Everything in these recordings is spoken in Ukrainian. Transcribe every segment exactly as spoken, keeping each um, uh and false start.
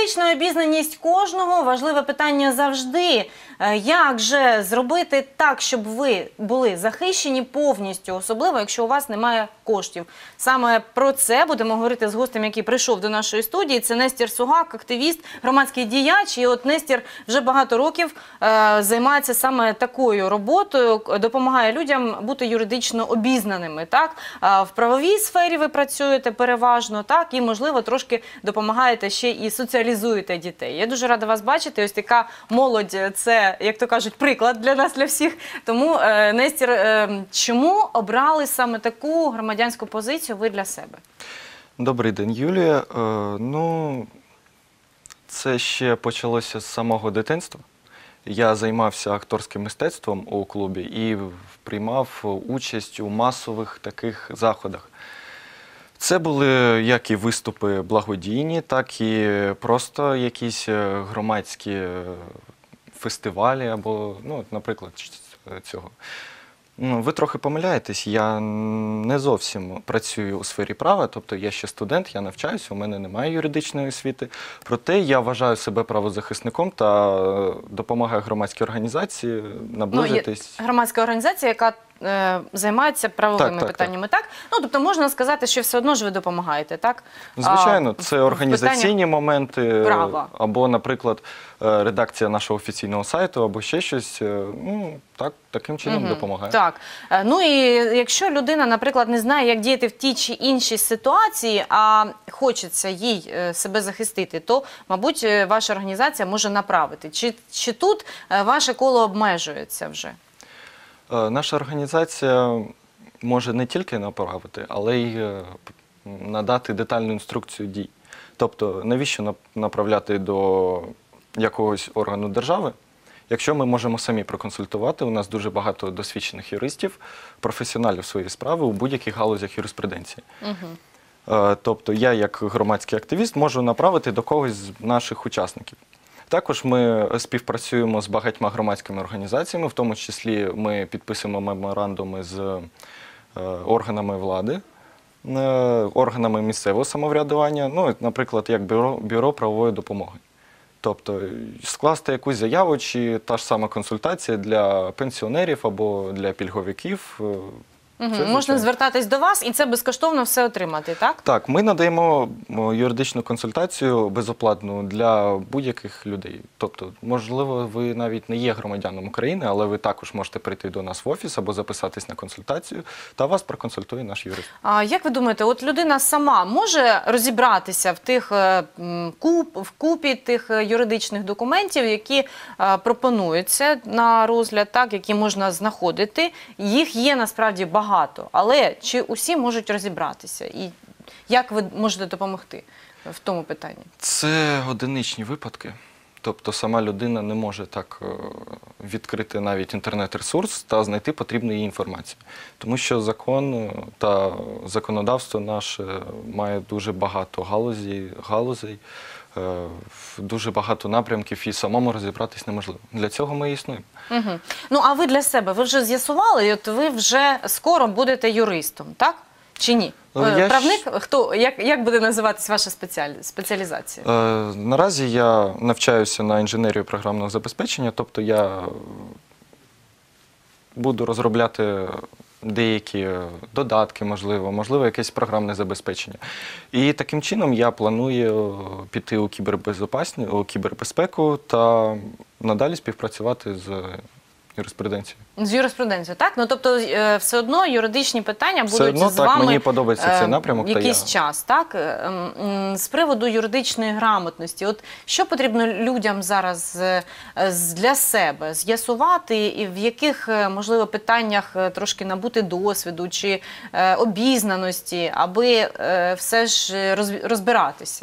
Юридична обізнаність кожного – важливе питання завжди. Як же зробити так, щоб ви були захищені повністю, особливо, якщо у вас немає коштів? Саме про це будемо говорити з гостем, який прийшов до нашої студії. Це Нестір Сугак, активіст, громадський діяч. І от Нестір вже багато років е, займається саме такою роботою, допомагає людям бути юридично обізнаними. Так? А в правовій сфері ви працюєте переважно, так? І, можливо, трошки допомагаєте ще і соціалізуєте дітей. Я дуже рада вас бачити. Ось така молодь – це, як то кажуть, приклад для нас, для всіх. Тому, е, Нестір, е, чому обрали саме таку громадянську позицію ви для себе? Добрий день, Юлія. Е, ну, це ще почалося з самого дитинства. Я займався акторським мистецтвом у клубі і приймав участь у масових таких заходах. Це були як і виступи благодійні, так і просто якісь громадські фестивалі або, ну, наприклад, цього. Ну, ви трохи помиляєтесь, я не зовсім працюю у сфері права, тобто я ще студент, я навчаюся, у мене немає юридичної освіти. Проте я вважаю себе правозахисником та допомагаю громадській організації наблизитись. Ну, громадська організація, яка е, займається правовими так, так, питаннями, так. так? Ну, тобто можна сказати, що все одно ж ви допомагаєте, так? Звичайно, це організаційні моменти, права. Або, наприклад, редакція нашого офіційного сайту, або ще щось, ну, так, таким чином угу. допомагає. Так. Ну і якщо людина, наприклад, не знає, як діяти в тій чи іншій ситуації, а хочеться їй себе захистити, то, мабуть, ваша організація може направити. Чи, чи тут ваше коло обмежується вже? Наша організація може не тільки направити, але й надати детальну інструкцію дій. Тобто, навіщо направляти до якогось органу держави, якщо ми можемо самі проконсультувати? У нас дуже багато досвідчених юристів, професіоналів своєї справи у будь-яких галузях юриспруденції. Угу. Тобто, я, як громадський активіст, можу направити до когось з наших учасників. Також ми співпрацюємо з багатьма громадськими організаціями, в тому числі ми підписуємо меморандуми з органами влади, органами місцевого самоврядування, ну, наприклад, як бюро, бюро правової допомоги. Тобто скласти якусь заяву чи та ж сама консультація для пенсіонерів або для пільговиків. Угу. Можна звертатись до вас і це безкоштовно все отримати, так? Так, ми надаємо юридичну консультацію безоплатну для будь-яких людей. Тобто, можливо, ви навіть не є громадянином України, але ви також можете прийти до нас в офіс або записатись на консультацію, та вас проконсультує наш юрист. А як ви думаєте, от людина сама може розібратися в тих куп, в купі тих юридичних документів, які пропонуються на розгляд, так, які можна знаходити? Їх є насправді багато. Багато. Але чи усі можуть розібратися? І як ви можете допомогти в тому питанні? Це одиничні випадки. Тобто сама людина не може так відкрити навіть інтернет-ресурс та знайти потрібну їй інформацію. Тому що закон та законодавство наше має дуже багато галузей, галузей, дуже багато напрямків, і самому розібратись неможливо. Для цього ми і існуємо. Угу. Ну, а ви для себе, ви вже з'ясували, от ви вже скоро будете юристом, так? Чи ні? Я Правник? Ж... Хто? Як, як буде називатись ваша спеціаль... спеціалізація? Е, наразі я навчаюся на інженерію програмного забезпечення, тобто я буду розробляти деякі додатки, можливо, можливо, якесь програмне забезпечення. І таким чином я планую піти у кібербезпечність, у кібербезпеку та надалі співпрацювати з юриспруденцією. З юриспруденцією, так? Ну, тобто, е, все одно юридичні питання будуть одно, з так, вами мені подобається цей напрямок, е, якийсь та я... час, так? Е, з приводу юридичної грамотності, от що потрібно людям зараз е, для себе з'ясувати, і в яких, можливо, питаннях трошки набути досвіду чи е, обізнаності, аби е, все ж розбиратися?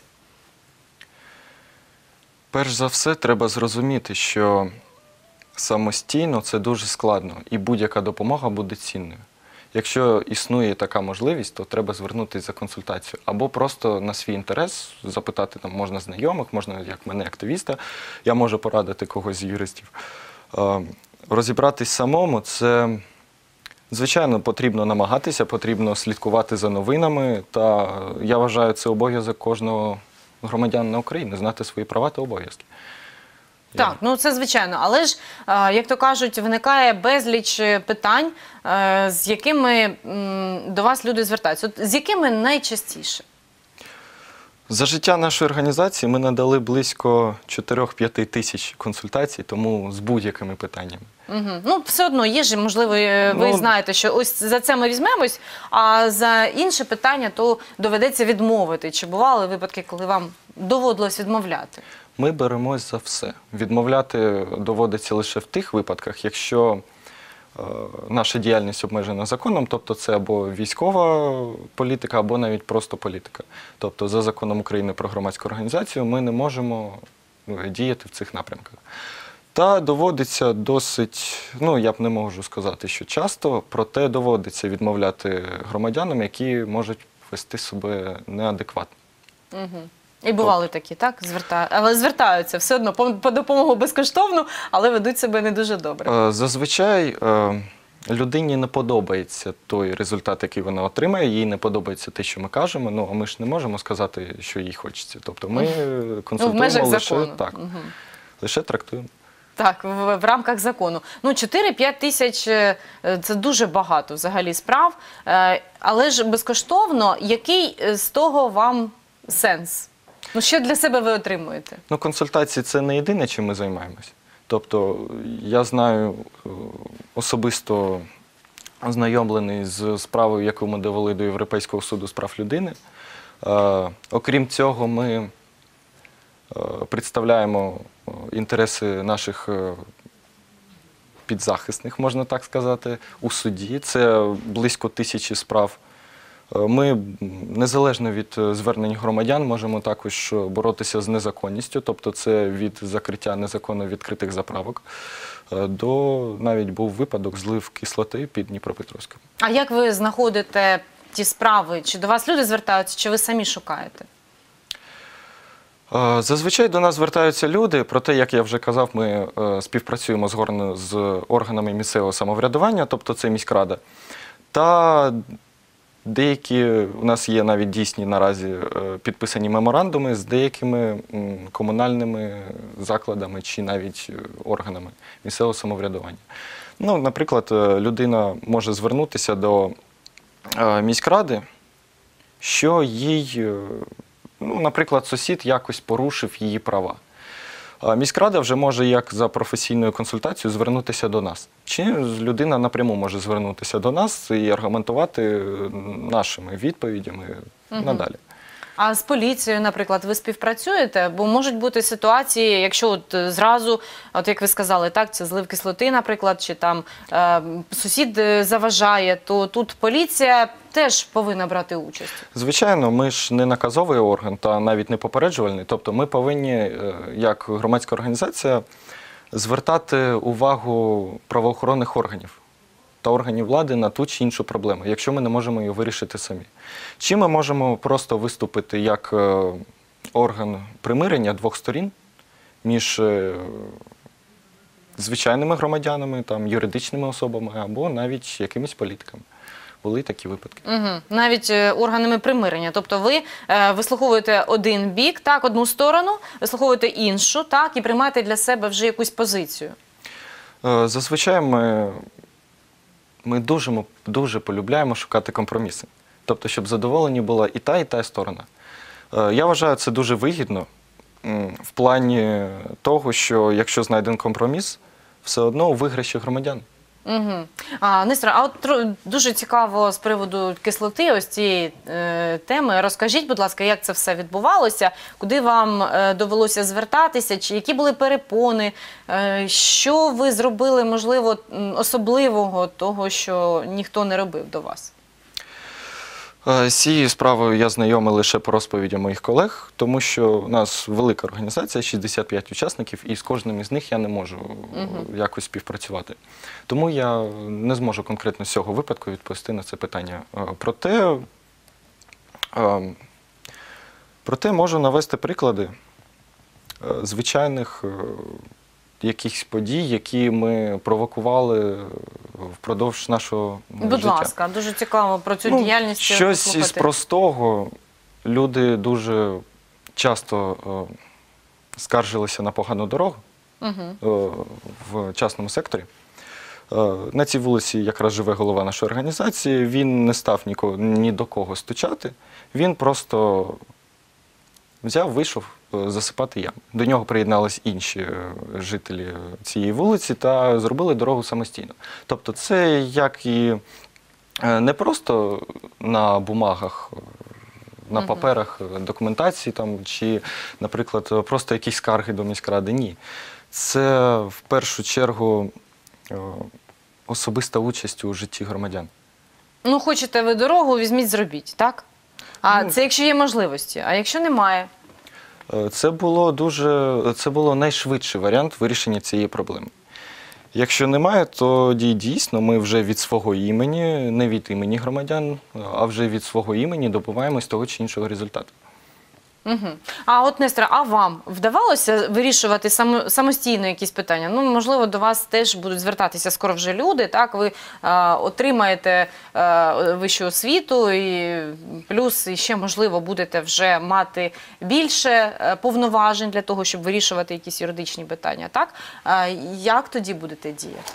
Перш за все, треба зрозуміти, що самостійно це дуже складно, і будь-яка допомога буде цінною. Якщо існує така можливість, то треба звернутися за консультацією. Або просто на свій інтерес запитати, там, можна знайомих, можна, як мене, активіста, я можу порадити когось з юристів. Розібратись самому – це, звичайно, потрібно намагатися, потрібно слідкувати за новинами, та я вважаю, це обов'язок кожного громадянина України, знати свої права та обов'язки. Так, ну це звичайно, але ж, е, як то кажуть, виникає безліч е, питань, е, з якими м, до вас люди звертаються. От з якими найчастіше? За життя нашої організації ми надали близько чотири-п'ять тисяч консультацій, тому з будь-якими питаннями. Угу. Ну, все одно є ж, можливо, е, ви Ну, знаєте, що ось за це ми візьмемось, а за інше питання то доведеться відмовити. Чи бували випадки, коли вам доводилось відмовляти? Ми беремось за все. Відмовляти доводиться лише в тих випадках, якщо е, наша діяльність обмежена законом, тобто це або військова політика, або навіть просто політика. Тобто за законом України про громадську організацію ми не можемо е, діяти в цих напрямках. Та доводиться досить, ну я б не можу сказати, що часто, проте доводиться відмовляти громадянам, які можуть вести себе неадекватно. Угу. І бували такі, так? Зверта... Але звертаються все одно по, по допомогу безкоштовну, але ведуть себе не дуже добре. Е, Зазвичай е, людині не подобається той результат, який вона отримає, їй не подобається те, що ми кажемо, ну а ми ж не можемо сказати, що їй хочеться. Тобто ми Ну, в консультуємо межах лише, закону. так, Угу. лише трактуємо. Так, в, в рамках закону. Ну, чотири-п'ять тисяч е, – це дуже багато взагалі справ. Е, Але ж безкоштовно, який е, з того вам сенс? Ну, що для себе ви отримуєте? Ну, консультації – це не єдине, чим ми займаємось. Тобто, я знаю, е, особисто ознайомлений з справою, яку ми довели до Європейського суду з прав людини. Е, Окрім цього, ми е, представляємо е, інтереси наших е, підзахисних, можна так сказати, у суді. Це близько тисячі справ. Ми, незалежно від звернень громадян, можемо також боротися з незаконністю, тобто це від закриття незаконно відкритих заправок до, навіть був випадок, злив кислоти під Дніпропетровськом. А як ви знаходите ті справи? Чи до вас люди звертаються, чи ви самі шукаєте? Зазвичай до нас звертаються люди, проте, як я вже казав, ми співпрацюємо з горн- з органами місцевого самоврядування, тобто це міськрада, та деякі, у нас є навіть дійсні наразі підписані меморандуми з деякими комунальними закладами чи навіть органами місцевого самоврядування. Ну, наприклад, людина може звернутися до міськради, що їй, ну, наприклад, сусід якось порушив її права. Міськрада вже може як за професійною консультацією звернутися до нас. Чи людина напряму може звернутися до нас і аргументувати нашими відповідями Угу. надалі. А з поліцією, наприклад, ви співпрацюєте? Бо можуть бути ситуації, якщо от зразу, от як ви сказали, так, це злив кислоти, наприклад, чи там е, сусід заважає, то тут поліція теж повинна брати участь. Звичайно, ми ж не наказовий орган та навіть не попереджувальний. Тобто ми повинні, як громадська організація, звертати увагу правоохоронних органів та органів влади на ту чи іншу проблему, якщо ми не можемо її вирішити самі. Чи ми можемо просто виступити як орган примирення двох сторін між звичайними громадянами, там, юридичними особами або навіть якимись політиками. Були такі випадки. Угу. Навіть е, органами примирення. Тобто ви е, вислуховуєте один бік, так, одну сторону, вислуховуєте іншу, так, і приймаєте для себе вже якусь позицію. Е, зазвичай ми, ми дуже, дуже полюбляємо шукати компроміси. Тобто, щоб задоволені була і та, і та сторона. Е, я вважаю, це дуже вигідно м, в плані того, що якщо знайден компроміс, все одно у виграші громадян. Угу. А, Нестор, а от тро- дуже цікаво з приводу кислоти, ось цієї е, теми. Розкажіть, будь ласка, як це все відбувалося, куди вам е, довелося звертатися, чи які були перепони, е, що ви зробили, можливо, м, особливого того, що ніхто не робив до вас? З цією справою я знайомий лише по розповідям моїх колег, тому що у нас велика організація, шістдесят п'ять учасників, і з кожним із них я не можу uh-huh. якось співпрацювати. Тому я не зможу конкретно з цього випадку відповісти на це питання. Проте, проте можу навести приклади звичайних якихось подій, які ми провокували впродовж нашого Будь життя. Будь ласка, дуже цікаво про цю ну, діяльність щось послухати. із простого. Люди дуже часто е, скаржилися на погану дорогу Угу. е, в частному секторі. Е, На цій вулиці якраз живе голова нашої організації. Він не став нікого, ні до кого стучати. Він просто взяв, вийшов е, засипати яму. До нього приєднались інші е, жителі цієї вулиці та зробили дорогу самостійно. Тобто це як і е, не просто на бумагах, е, на Мгм. паперах е, документації там, чи, наприклад, е, просто якісь скарги до міськради. Ні. Це в першу чергу е, особиста участь у житті громадян. Ну, хочете ви дорогу, візьміть, зробіть, так? А Ну, це якщо є можливості. А якщо немає? Е, Це було дуже, це було найшвидший варіант вирішення цієї проблеми. Якщо немає, тоді дійсно ми вже від свого імені, не від імені громадян, а вже від свого імені добиваємось того чи іншого результату. Угу. А от, Нестора, а вам вдавалося вирішувати само, самостійно якісь питання? Ну, можливо, до вас теж будуть звертатися скоро вже люди, так? Ви е, отримаєте е, вищу освіту і плюс ще, можливо, будете вже мати більше е, повноважень для того, щоб вирішувати якісь юридичні питання, так? Е, як тоді будете діяти?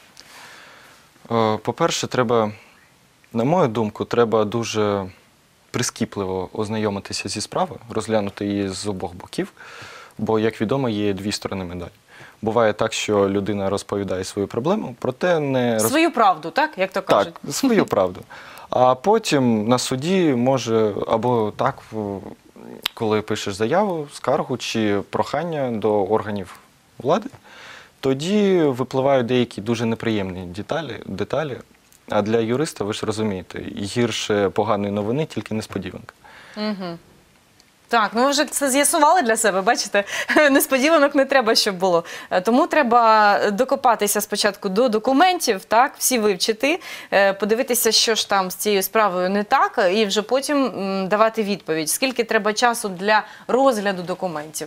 Е, По-перше, треба, на мою думку, треба дуже прискіпливо ознайомитися зі справою, розглянути її з обох боків, бо, як відомо, є дві сторони медалі. Буває так, що людина розповідає свою проблему, проте не роз... Свою правду, так? Як то кажуть? Так, свою правду. А потім на суді може, або так, в- коли пишеш заяву, скаргу чи прохання до органів влади, тоді випливають деякі дуже неприємні деталі, деталі. А для юриста, ви ж розумієте, гірше поганої новини, тільки несподіванка. Угу. Так, ну ви вже це з'ясували для себе, бачите? Несподіванок не треба, щоб було. Е, Тому треба докопатися спочатку до документів, так, всі вивчити, е, подивитися, що ж там з цією справою не так, і вже потім м, давати відповідь. Скільки треба часу для розгляду документів?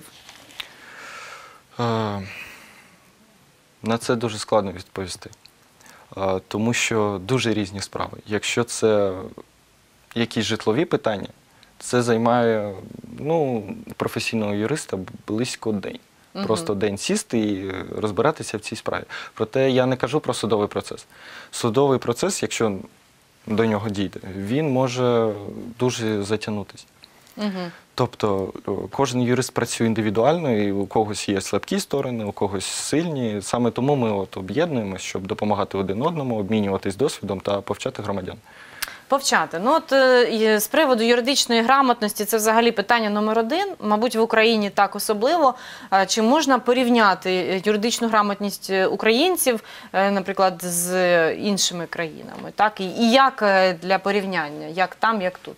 Е, На це дуже складно відповісти. Е, Тому що дуже різні справи. Якщо це якісь житлові питання, це займає, ну, професійного юриста близько день. Мгм. Просто день сісти і розбиратися в цій справі. Проте я не кажу про судовий процес. Судовий процес, якщо до нього дійде, він може дуже затягнутися. Угу. Тобто о, кожен юрист працює індивідуально, і у когось є слабкі сторони, у когось сильні. Саме тому ми от об'єднуємося, щоб допомагати один одному, обмінюватись досвідом та повчати громадян. Повчати. Ну от е, і з приводу юридичної грамотності це взагалі питання номер один. Мабуть, в Україні так особливо. Е, Чи можна порівняти юридичну грамотність українців, е, наприклад, з іншими країнами? Так? І, і як е, для порівняння? Як там, як тут?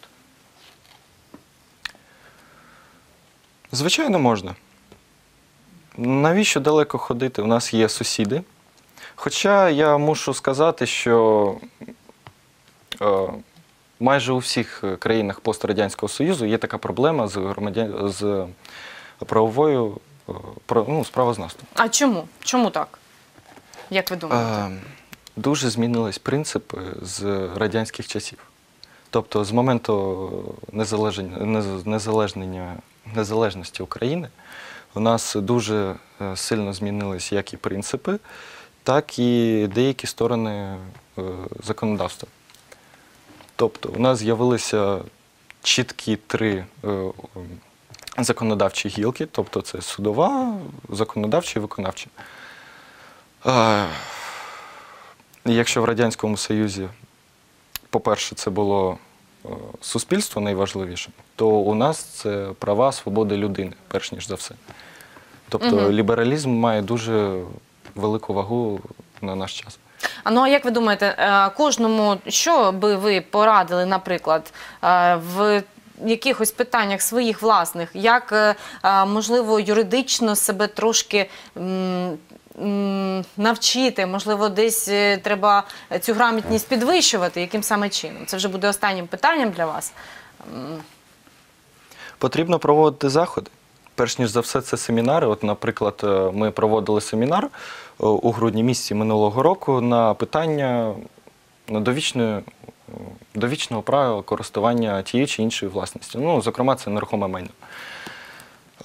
Звичайно, можна. Навіщо далеко ходити? У нас є сусіди. Хоча я мушу сказати, що е, майже у всіх країнах пострадянського Союзу є така проблема з, громадян... з правовою е, про... ну, з правознавством. А чому? Чому так? Як ви думаєте? Е, Дуже змінились принципи з радянських часів. Тобто з моменту незалеження, нез- незалежнення, незалежності України у нас дуже е, сильно змінились як і принципи, так і деякі сторони е, законодавства. Тобто у нас з'явилися чіткі три е, е, законодавчі гілки, тобто це судова, законодавча і виконавча. Е, Якщо в Радянському Союзі, по-перше, це було е, суспільство найважливіше, то у нас це права, свободи людини, перш ніж за все. Тобто Мгм. лібералізм має дуже велику вагу на наш час. А ну а як ви думаєте, е, кожному, що би ви порадили, наприклад, е, в якихось питаннях своїх власних, як, е, е, можливо, юридично себе трошки м, м, навчити, можливо, десь е, треба цю грамотність підвищувати, яким саме чином? Це вже буде останнім питанням для вас. М, Потрібно проводити заходи. Перш ніж за все, це семінари. От, наприклад, е, ми проводили семінар е, у грудні місяці минулого року на питання на довічної, е, довічного права користування тією чи іншою власністю. Ну, зокрема, це нерухоме майно.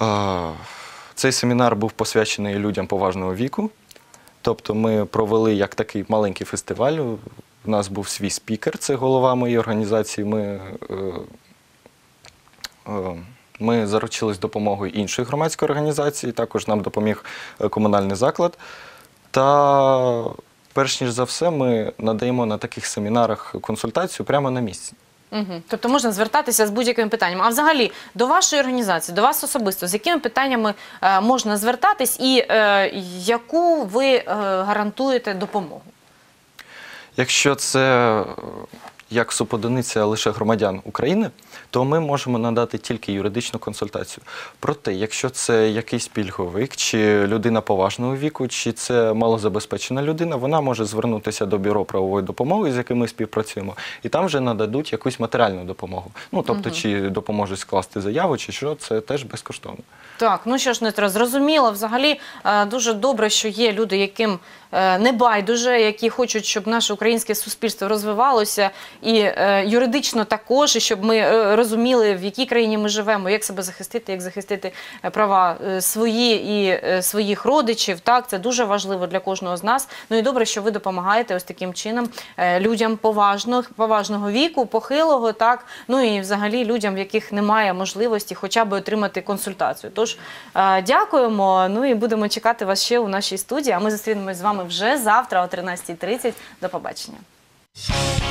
Е, Цей семінар був посвячений людям поважного віку. Тобто ми провели як такий маленький фестиваль. У нас був свій спікер, це голова моєї організації. Ми, е, е, ми заручились допомогою іншої громадської організації, також нам допоміг е, комунальний заклад. Та перш ніж за все ми надаємо на таких семінарах консультацію прямо на місці. Угу. Тобто можна звертатися з будь-яким питанням. А взагалі, до вашої організації, до вас особисто, з якими питаннями е, можна звертатись і е, яку ви е, гарантуєте допомогу? Якщо це е, як субодиниця лише громадян України, то ми можемо надати тільки юридичну консультацію. Проте, якщо це якийсь пільговик, чи людина поважного віку, чи це малозабезпечена людина, вона може звернутися до Бюро правової допомоги, з яким ми співпрацюємо, і там вже нададуть якусь матеріальну допомогу. Ну, тобто, угу. чи допоможуть скласти заяву, чи що, це теж безкоштовно. Так, ну що ж, Дмитро, зрозуміло. Взагалі дуже добре, що є люди, яким не байдуже, які хочуть, щоб наше українське суспільство розвивалося і юридично також, і щоб ми розуміли, в якій країні ми живемо, як себе захистити, як захистити права свої і своїх родичів. Так, це дуже важливо для кожного з нас. Ну і добре, що ви допомагаєте ось таким чином людям поважного, поважного віку, похилого, так, ну і взагалі людям, в яких немає можливості хоча б отримати консультацію. Тож, дякуємо, ну і будемо чекати вас ще у нашій студії, а ми зустрінемось з вами вже завтра о тринадцятій тридцять. До побачення.